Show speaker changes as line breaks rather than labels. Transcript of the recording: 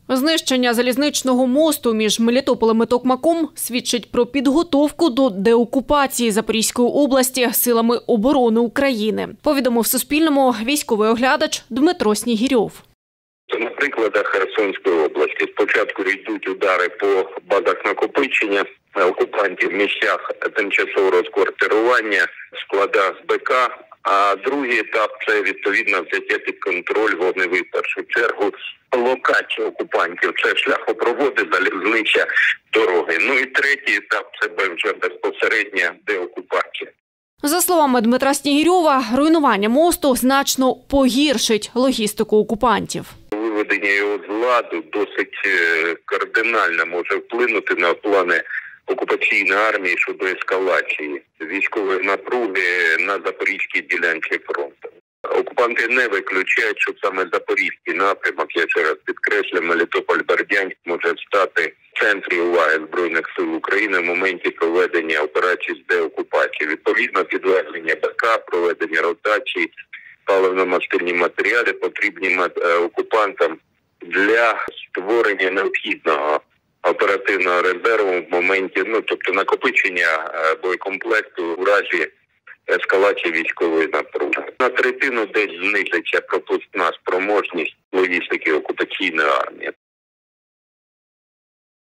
Знищення залізничного мосту між Мелітополем і Токмаком свідчить про підготовку до деокупації Запорізької області силами оборони України, повідомив Суспільному військовий оглядач Дмитро Снігірьов.
На прикладах Херсонської області спочатку йдуть удари по базах накопичення окупантів, місцях тимчасового розквартирування, складах БК. А другий етап – це відповідно взяття під контроль вогневий, в першу чергу, локації окупантів. Це шляхопроводи, залізнича, дороги. Ну і третій етап – це вже безпосередня деокупація.
За словами Дмитра Снігірьова, руйнування мосту значно погіршить логістику окупантів.
Виведення його з ладу досить кардинально може вплинути на плани окупаційної армії щодо ескалації військової напруги на запорізькій ділянці фронту. Окупанти не виключають, що саме запорізький напрямок, я ще раз підкреслю, Мелітополь-Бердянськ може стати в центрі уваги Збройних сил України в моменті проведення операції з деокупації. Відповідно, підвезення БК, проведення ротації, паливно-мастильні матеріали потрібні окупантам для створення необхідного оперативного резерву в моменті, тобто накопичення боєкомплекту у разі ескалації військової напруги. На третину десь знизиться пропускна спроможність логістики окупаційної армії.